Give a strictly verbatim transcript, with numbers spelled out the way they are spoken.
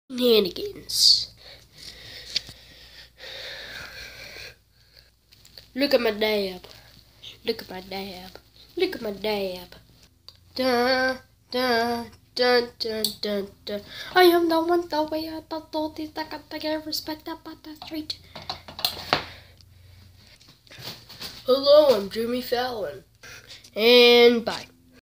Shenanigans. Look at my dab. Look at my dab. Look at my dab. Dun, dun, dun, dun, dun, dun. I am the one, the way I thought this, I got to get respect up on the street. Hello, I'm Jimmy Fallon. And bye.